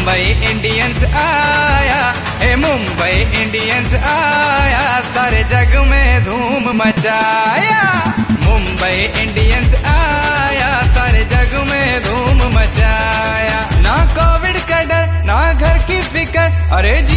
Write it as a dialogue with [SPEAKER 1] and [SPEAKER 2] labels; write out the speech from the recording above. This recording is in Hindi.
[SPEAKER 1] मुंबई इंडियंस आया, हे मुंबई इंडियंस आया, सारे जग में धूम मचाया। मुंबई इंडियंस आया, सारे जग में धूम मचाया। ना कोविड का डर, ना घर की फिकर, अरे जी